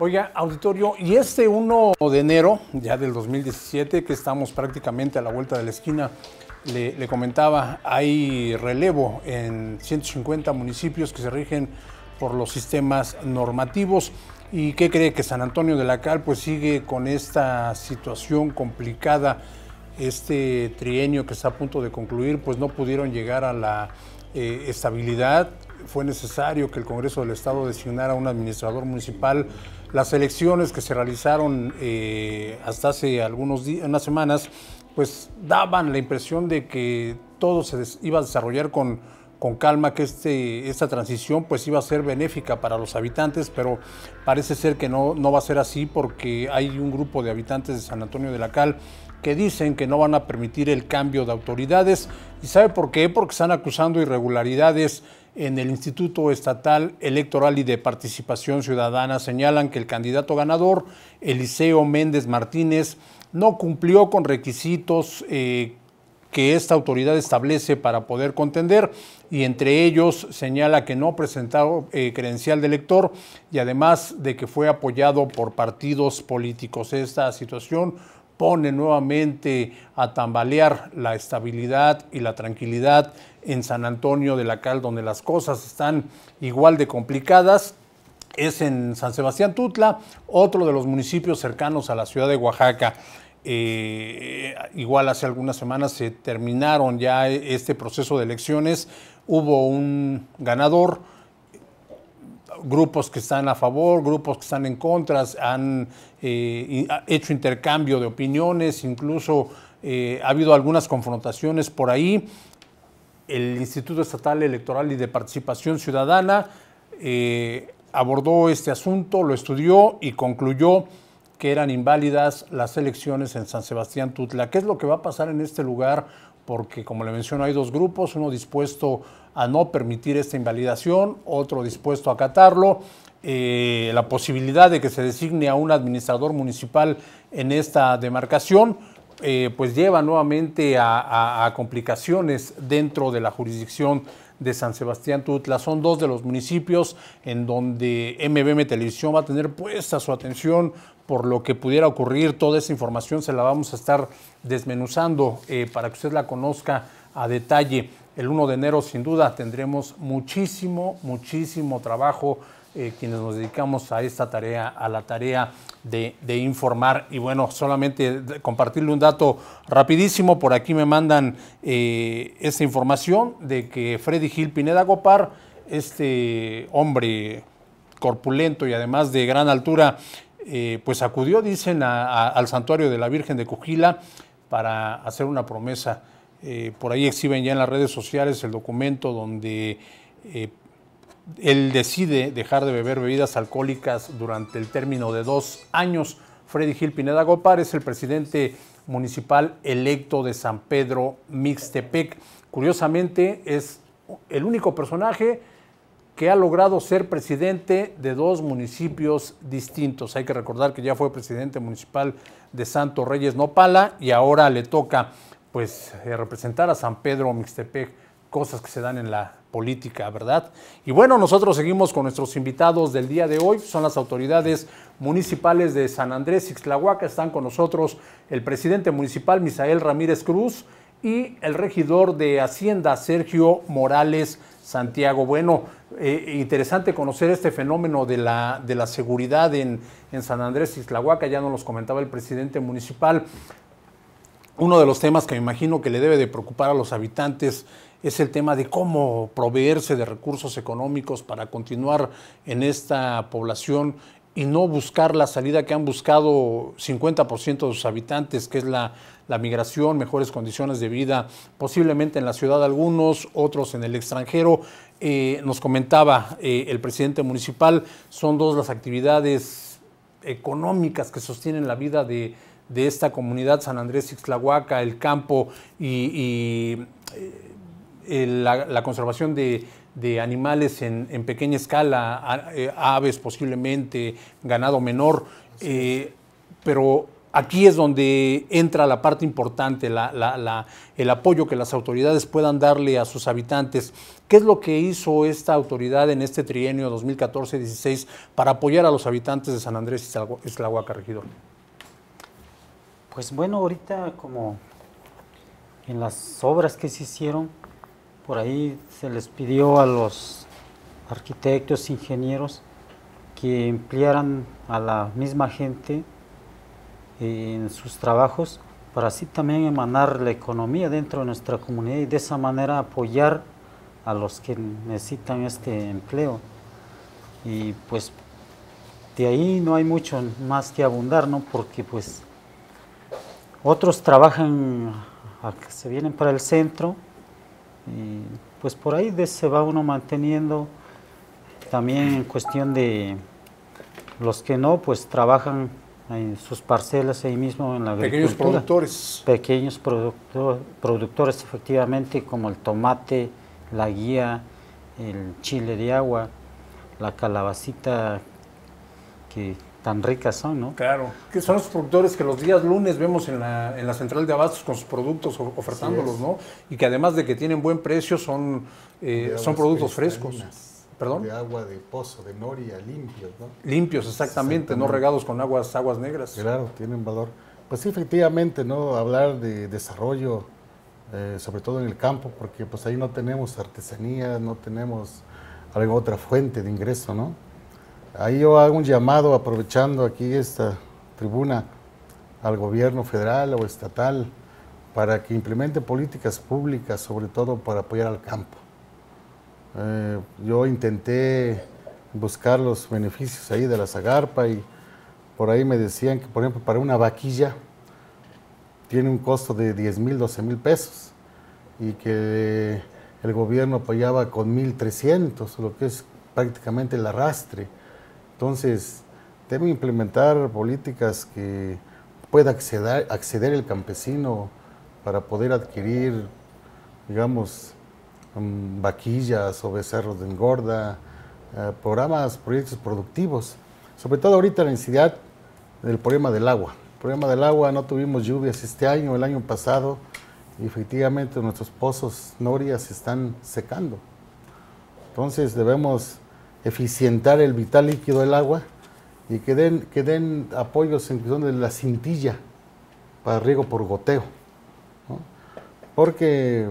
Oiga, auditorio, y este 1 de enero, ya del 2017, que estamos prácticamente a la vuelta de la esquina, le comentaba, hay relevo en 150 municipios que se rigen por los sistemas normativos. ¿Y qué cree? Que San Antonio de la Cal pues sigue con esta situación complicada. Este trienio que está a punto de concluir, pues no pudieron llegar a la estabilidad. Fue necesario que el Congreso del Estado designara un administrador municipal. Las elecciones que se realizaron hasta hace unas semanas, pues daban la impresión de que todo se iba a desarrollar con calma, que esta transición pues iba a ser benéfica para los habitantes, pero parece ser que no va a ser así, porque hay un grupo de habitantes de San Antonio de la Cal que dicen que no van a permitir el cambio de autoridades. ¿Y sabe por qué? Porque están acusando irregularidades en el Instituto Estatal Electoral y de Participación Ciudadana. Señalan que el candidato ganador, Eliseo Méndez Martínez, no cumplió con requisitos que esta autoridad establece para poder contender, y entre ellos señala que no presentó credencial de elector, y además de que fue apoyado por partidos políticos. Esta situación pone nuevamente a tambalear la estabilidad y la tranquilidad en San Antonio de la Cal, donde las cosas están igual de complicadas. Es en San Sebastián Tutla, otro de los municipios cercanos a la ciudad de Oaxaca. Igual hace algunas semanas se terminaron ya este proceso de elecciones. Hubo un ganador, grupos que están a favor, grupos que están en contra, han hecho intercambio de opiniones, incluso ha habido algunas confrontaciones por ahí. El Instituto Estatal Electoral y de Participación Ciudadana abordó este asunto, lo estudió y concluyó que eran inválidas las elecciones en San Sebastián Tutla. ¿Qué es lo que va a pasar en este lugar? Porque, como le menciono, hay dos grupos, uno dispuesto a no permitir esta invalidación, otro dispuesto a acatarlo. La posibilidad de que se designe a un administrador municipal en esta demarcación, pues lleva nuevamente a complicaciones dentro de la jurisdicción de San Sebastián Tutla. Son dos de los municipios en donde MBM Televisión va a tener puesta su atención por lo que pudiera ocurrir. Toda esa información se la vamos a estar desmenuzando para que usted la conozca a detalle. El 1 de enero sin duda tendremos muchísimo trabajo quienes nos dedicamos a esta tarea, a la tarea de informar. Y bueno, solamente compartirle un dato rapidísimo. Por aquí me mandan esta información de que Freddy Gil Pineda Gopar, este hombre corpulento y además de gran altura, pues acudió, dicen, al santuario de la Virgen de Cujila para hacer una promesa. Por ahí exhiben ya en las redes sociales el documento donde él decide dejar de beber bebidas alcohólicas durante el término de 2 años. Freddy Gil Pineda Gopar es el presidente municipal electo de San Pedro Mixtepec. Curiosamente, es el único personaje que ha logrado ser presidente de 2 municipios distintos. Hay que recordar que ya fue presidente municipal de Santo Reyes Nopala y ahora le toca pues representar a San Pedro Mixtepec, cosas que se dan en la política, ¿verdad? Y bueno, nosotros seguimos con nuestros invitados del día de hoy. Son las autoridades municipales de San Andrés Ixtlahuaca. Están con nosotros el presidente municipal, Misael Ramírez Cruz, y el regidor de Hacienda, Sergio Morales Santiago. Bueno, interesante conocer este fenómeno de la seguridad en San Andrés Ixtlahuaca. Ya nos los comentaba el presidente municipal. Uno de los temas que me imagino que le debe de preocupar a los habitantes es el tema de cómo proveerse de recursos económicos para continuar en esta población y no buscar la salida que han buscado 50% de sus habitantes, que es la migración, mejores condiciones de vida, posiblemente en la ciudad algunos, otros en el extranjero. Nos comentaba el presidente municipal, son 2 las actividades económicas que sostienen la vida de esta comunidad, San Andrés Ixtlahuaca, el campo y la conservación de animales en pequeña escala, aves posiblemente, ganado menor, pero aquí es donde entra la parte importante, el apoyo que las autoridades puedan darle a sus habitantes. ¿Qué es lo que hizo esta autoridad en este trienio 2014-16 para apoyar a los habitantes de San Andrés Ixtlahuaca, regidor? Pues bueno, ahorita como en las obras que se hicieron, por ahí se les pidió a los arquitectos, ingenieros, que emplearan a la misma gente en sus trabajos para así también emanar la economía dentro de nuestra comunidad y de esa manera apoyar a los que necesitan este empleo. Y pues de ahí no hay mucho más que abundar, ¿no? Porque pues otros trabajan, se vienen para el centro y pues por ahí se va uno manteniendo. También en cuestión de los que no, pues trabajan en sus parcelas ahí mismo en la agricultura. Pequeños productores. Pequeños productores, efectivamente, como el tomate, la guía, el chile de agua, la calabacita, que tan ricas son, ¿no? Claro, que son los productores que los días lunes vemos en la central de abastos con sus productos ofertándolos, ¿no? Y que además de que tienen buen precio, son productos frescos. ¿Perdón? De agua de pozo, de noria, limpios, ¿no? Limpios, exactamente, no regados con aguas negras. Claro, tienen valor. Pues sí, efectivamente, ¿no? Hablar de desarrollo, sobre todo en el campo, porque pues ahí no tenemos artesanía, no tenemos alguna otra fuente de ingreso, ¿no? Ahí yo hago un llamado, aprovechando aquí esta tribuna, al gobierno federal o estatal, para que implemente políticas públicas, sobre todo para apoyar al campo. Yo intenté buscar los beneficios ahí de la Zagarpa y por ahí me decían que, por ejemplo, para una vaquilla tiene un costo de 10,000, 12,000 pesos y que el gobierno apoyaba con 1,300, lo que es prácticamente el arrastre. Entonces, deben implementar políticas que pueda acceder el campesino para poder adquirir, digamos, vaquillas o becerros de engorda, proyectos productivos. Sobre todo ahorita la necesidad del problema del agua. El problema del agua, no tuvimos lluvias este año, el año pasado, y efectivamente nuestros pozos norias se están secando. Entonces debemos eficientar el vital líquido del agua y que den apoyos en cuestión de la cintilla para riego por goteo, ¿no? Porque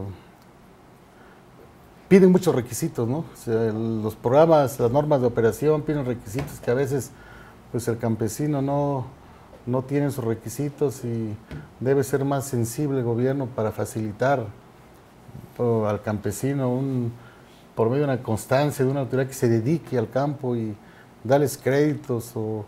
piden muchos requisitos, ¿no? O sea, los programas, las normas de operación piden requisitos que a veces pues el campesino no tiene sus requisitos y debe ser más sensible el gobierno para facilitar al campesino por medio de una constancia de una autoridad que se dedique al campo y darles créditos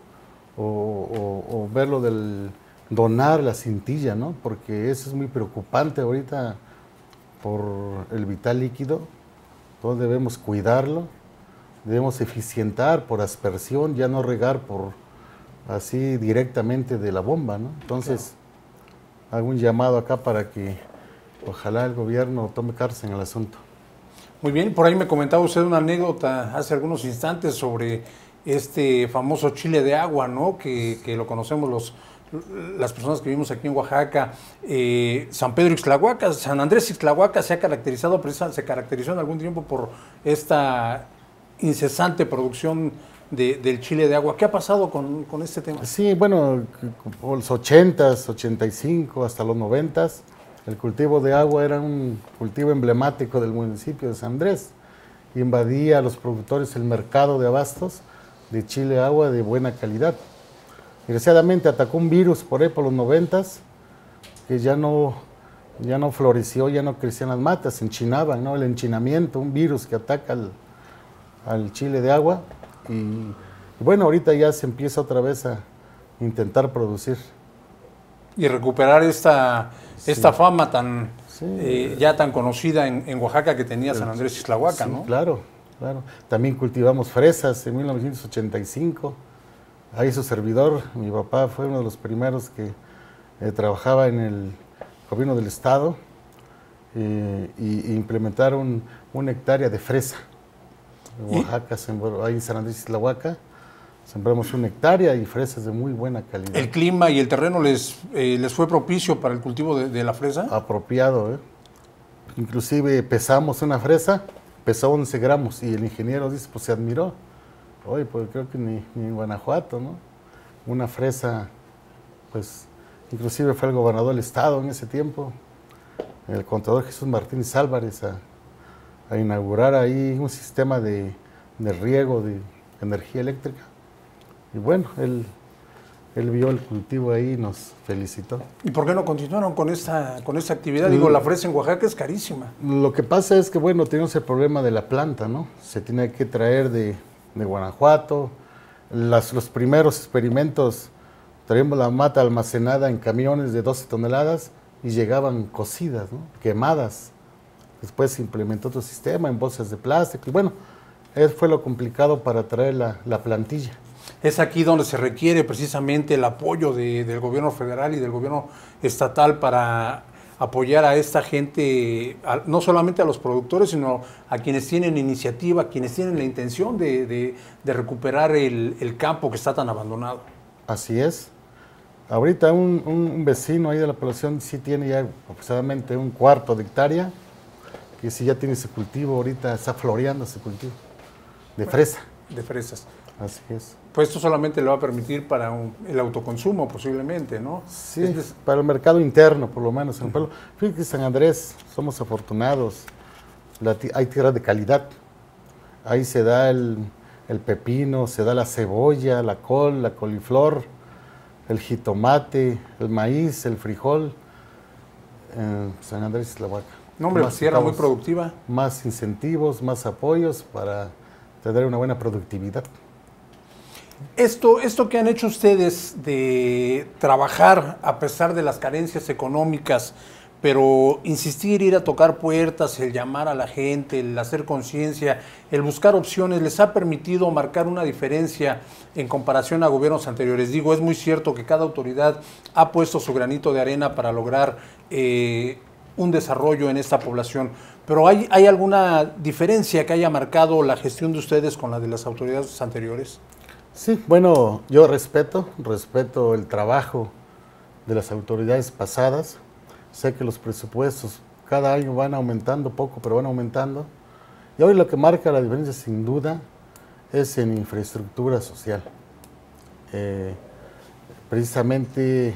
o verlo del donar la cintilla, ¿no? Porque eso es muy preocupante ahorita por el vital líquido. Entonces debemos cuidarlo, debemos eficientar por aspersión, ya no regar por así directamente de la bomba, ¿no? Entonces, claro, hago un llamado acá para que ojalá el gobierno tome cartas en el asunto. Muy bien, por ahí me comentaba usted una anécdota hace algunos instantes sobre este famoso chile de agua, ¿no? Que lo conocemos las personas que vivimos aquí en Oaxaca. San Pedro Ixtlahuaca, San Andrés Ixtlahuaca se caracterizó en algún tiempo por esta incesante producción del chile de agua. ¿Qué ha pasado con este tema? Sí, bueno, por los 80s, 85, hasta los 90s, el cultivo de agua era un cultivo emblemático del municipio de San Andrés. Invadía a los productores el mercado de abastos de chile de agua de buena calidad. Desgraciadamente atacó un virus por ahí por los 90s, que ya no floreció, ya no crecían las matas, se enchinaban, ¿no? El enchinamiento, un virus que ataca al chile de agua. Y bueno, ahorita ya se empieza otra vez a intentar producir. Y recuperar esta fama ya tan conocida en Oaxaca que tenía San Andrés Ixtlahuaca, sí, ¿no? Claro. También cultivamos fresas en 1985. Ahí su servidor, mi papá fue uno de los primeros que trabajaba en el gobierno del estado y implementaron una hectárea de fresa en Oaxaca, ahí en San Andrés Ixtlahuaca, Sembramos 1 hectárea y fresas de muy buena calidad. ¿El clima y el terreno les fue propicio para el cultivo de la fresa? Apropiado, ¿eh? Inclusive pesamos una fresa, pesó 11 gramos y el ingeniero dice, pues se admiró. Oye, pues creo que ni en Guanajuato, ¿no? Una fresa, pues inclusive fue el gobernador del estado en ese tiempo, el contador Jesús Martínez Álvarez, a inaugurar ahí un sistema de riego de energía eléctrica. Y bueno, él vio el cultivo ahí y nos felicitó. ¿Y por qué no continuaron con esta actividad? Digo, la fresa en Oaxaca es carísima. Lo que pasa es que, bueno, tenemos el problema de la planta, ¿no? Se tiene que traer de Guanajuato. Los primeros experimentos, traíamos la mata almacenada en camiones de 12 toneladas y llegaban cocidas, ¿no? Quemadas. Después se implementó otro sistema en bolsas de plástico. Y bueno, eso fue lo complicado para traer la plantilla. Es aquí donde se requiere precisamente el apoyo del gobierno federal y del gobierno estatal para apoyar a esta gente, no solamente a los productores, sino a quienes tienen iniciativa, a quienes tienen la intención de recuperar el campo que está tan abandonado. Así es. Ahorita un vecino ahí de la población sí tiene ya aproximadamente 1/4 de hectárea, que sí ya tiene ese cultivo, ahorita está floreando ese cultivo de fresa. De fresas. Así es. Pues esto solamente le va a permitir para el autoconsumo posiblemente, ¿no? Sí, para el mercado interno, por lo menos en el pueblo. Fíjate que San Andrés, somos afortunados, hay tierra de calidad. Ahí se da el pepino, se da la cebolla, la col, la coliflor, el jitomate, el maíz, el frijol. San Andrés y Tlahuaca. No, hombre, tierra muy productiva. Más incentivos, más apoyos para tener una buena productividad. Esto que han hecho ustedes de trabajar a pesar de las carencias económicas, pero insistir, ir a tocar puertas, el llamar a la gente, el hacer conciencia, el buscar opciones, les ha permitido marcar una diferencia en comparación a gobiernos anteriores. Digo, es muy cierto que cada autoridad ha puesto su granito de arena para lograr un desarrollo en esta población, pero ¿hay alguna diferencia que haya marcado la gestión de ustedes con la de las autoridades anteriores? Sí, bueno, yo respeto el trabajo de las autoridades pasadas. Sé que los presupuestos cada año van aumentando poco, pero van aumentando. Y hoy lo que marca la diferencia, sin duda, es en infraestructura social. Precisamente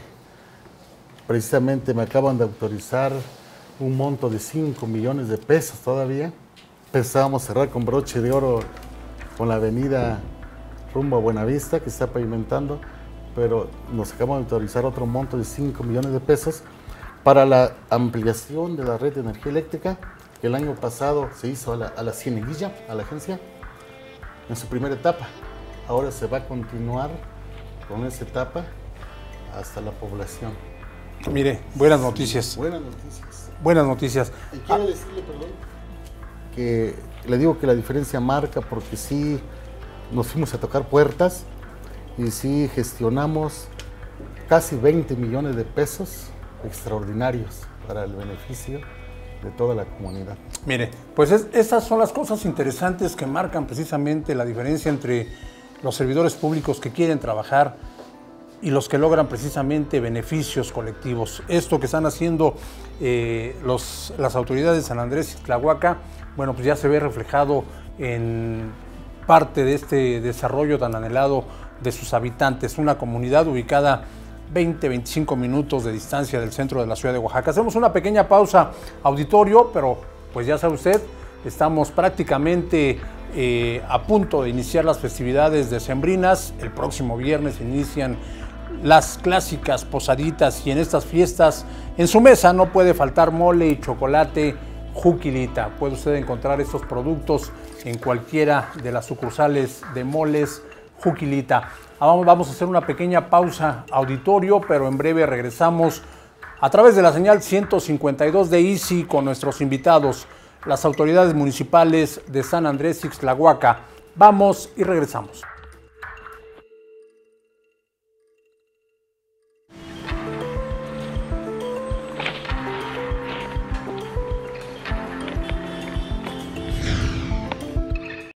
me acaban de autorizar un monto de 5 millones de pesos todavía. Pensábamos cerrar con broche de oro con la avenida rumbo a Buenavista, que está pavimentando, pero nos acaban de autorizar otro monto de 5 millones de pesos para la ampliación de la red de energía eléctrica, que el año pasado se hizo a la Cieneguilla, a la agencia, en su primera etapa. Ahora se va a continuar con esa etapa hasta la población. Mire, buenas noticias. Buenas noticias. Buenas noticias. Y quiero decirle, perdón, que le digo que la diferencia marca porque sí nos fuimos a tocar puertas y sí gestionamos casi 20 millones de pesos extraordinarios para el beneficio de toda la comunidad. Mire, pues estas son las cosas interesantes que marcan precisamente la diferencia entre los servidores públicos que quieren trabajar y los que logran precisamente beneficios colectivos. Esto que están haciendo las autoridades de San Andrés y Tlahuaca, bueno, pues ya se ve reflejado en parte de este desarrollo tan anhelado de sus habitantes, una comunidad ubicada 20-25 minutos de distancia del centro de la ciudad de Oaxaca. Hacemos una pequeña pausa, auditorio, pero pues ya sabe usted, estamos prácticamente a punto de iniciar las festividades decembrinas. El próximo viernes inician las clásicas posaditas y en estas fiestas en su mesa no puede faltar mole y chocolate Juquilita. Puede usted encontrar estos productos en cualquiera de las sucursales de moles Juquilita. Vamos a hacer una pequeña pausa, auditorio, pero en breve regresamos a través de la señal 152 de Easy con nuestros invitados, las autoridades municipales de San Andrés Ixtlahuaca. Vamos y regresamos.